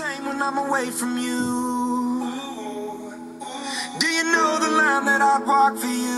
same when I'm away from you. Do you know the line that I'd walk for you?